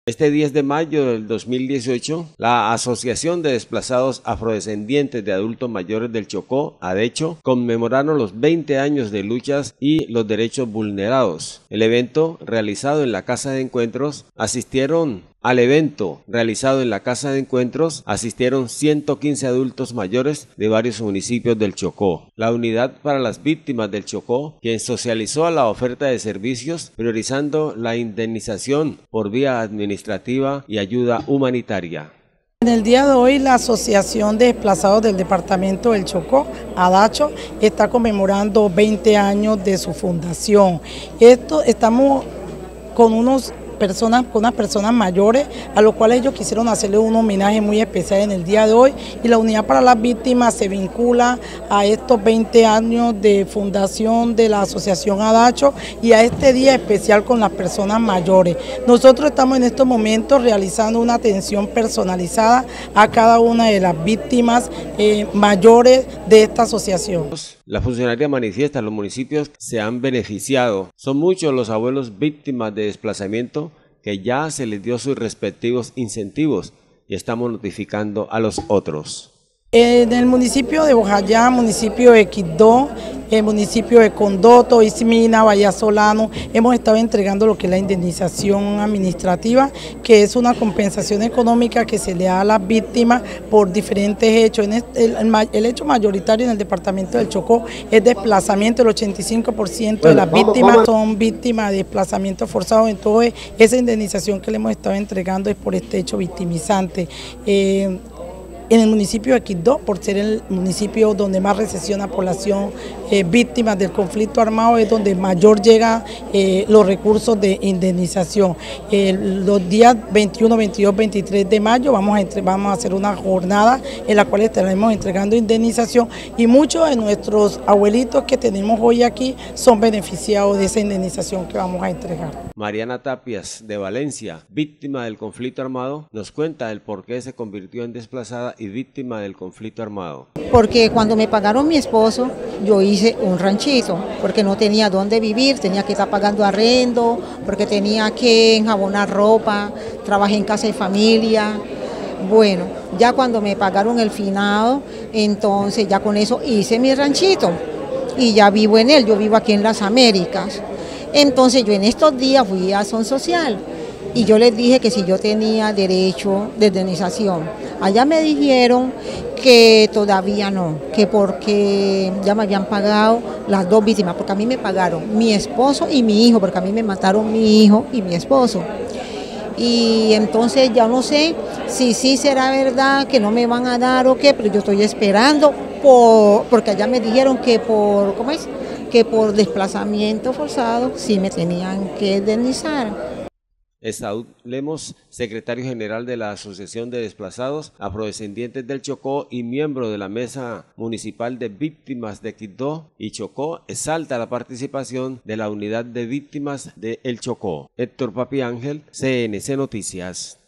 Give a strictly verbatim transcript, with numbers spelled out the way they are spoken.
Este diez de mayo del dos mil dieciocho, la Asociación de Desplazados Afrodescendientes de Adultos Mayores del Chocó, ADECHO, conmemoraron los veinte años de luchas y los derechos vulnerados. El evento, realizado en la Casa de Encuentros, asistieron Al evento realizado en la Casa de Encuentros asistieron ciento quince adultos mayores de varios municipios del Chocó. La Unidad para las Víctimas del Chocó, quien socializó la oferta de servicios priorizando la indemnización por vía administrativa y ayuda humanitaria. En el día de hoy la Asociación de Desplazados del Departamento del Chocó, ADECHO, está conmemorando veinte años de su fundación. Esto estamos con unos personas, con unas personas mayores, a los cuales ellos quisieron hacerle un homenaje muy especial en el día de hoy, y la Unidad para las Víctimas se vincula a estos veinte años de fundación de la Asociación ADECHO y a este día especial con las personas mayores. Nosotros estamos en estos momentos realizando una atención personalizada a cada una de las víctimas eh, mayores de esta asociación. La funcionaria manifiesta, los municipios se han beneficiado. Son muchos los abuelos víctimas de desplazamiento que ya se les dio sus respectivos incentivos y estamos notificando a los otros. En el municipio de Bojayá, municipio de Quibdó, el municipio de Condoto, Ismina, Vallasolano, hemos estado entregando lo que es la indemnización administrativa, que es una compensación económica que se le da a las víctimas por diferentes hechos. En este, el, el, el hecho mayoritario en el departamento del Chocó es desplazamiento, el ochenta y cinco por ciento de las víctimas son víctimas de desplazamiento forzado, entonces esa indemnización que le hemos estado entregando es por este hecho victimizante. Eh, En el municipio de Quibdó, por ser el municipio donde más recesiona población eh, víctimas del conflicto armado, es donde mayor llegan eh, los recursos de indemnización. Eh, los días veintiuno, veintidós, veintitrés de mayo vamos a, entre, vamos a hacer una jornada en la cual estaremos entregando indemnización, y muchos de nuestros abuelitos que tenemos hoy aquí son beneficiados de esa indemnización que vamos a entregar. Mariana Tapias, de Valencia, víctima del conflicto armado, nos cuenta el por qué se convirtió en desplazada y víctima del conflicto armado. Porque cuando me pagaron mi esposo, yo hice un ranchito, porque no tenía dónde vivir, tenía que estar pagando arrendo, porque tenía que enjabonar ropa, trabajé en casa de familia. Bueno, ya cuando me pagaron el finado, entonces ya con eso hice mi ranchito y ya vivo en él, yo vivo aquí en las Américas. Entonces yo en estos días fui a Acción Social y yo les dije que si yo tenía derecho de indemnización. Allá me dijeron que todavía no, que porque ya me habían pagado las dos víctimas, porque a mí me pagaron mi esposo y mi hijo, porque a mí me mataron mi hijo y mi esposo. Y entonces ya no sé si sí será verdad que no me van a dar o qué, pero yo estoy esperando, por, porque allá me dijeron que por, ¿cómo es? que por desplazamiento forzado sí me tenían que indemnizar. Esaú Lemos, secretario general de la Asociación de Desplazados Afrodescendientes del Chocó y miembro de la Mesa Municipal de Víctimas de Quibdó y Chocó, exalta la participación de la Unidad de Víctimas de El Chocó. Héctor Papi Ángel, C N C Noticias.